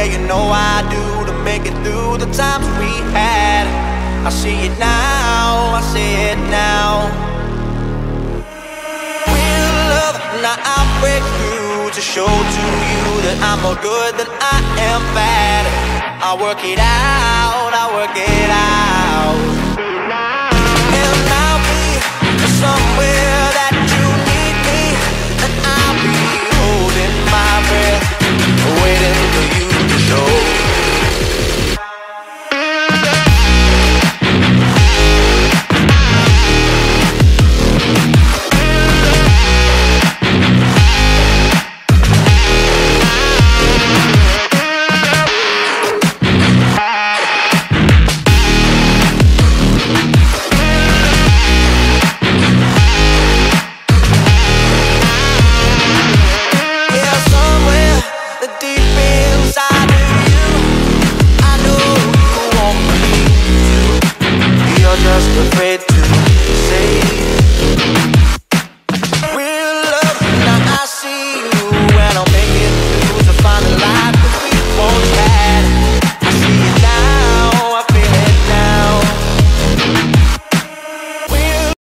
Yeah, you know I do, to make it through the times we had. I see it now, I see it now. Real love, now I'll break through to show to you that I'm more good than I am bad. I'll work it out, I'll work it out. And I'll be somewhere that you need me, and I'll be holding my breath, waiting for you to show.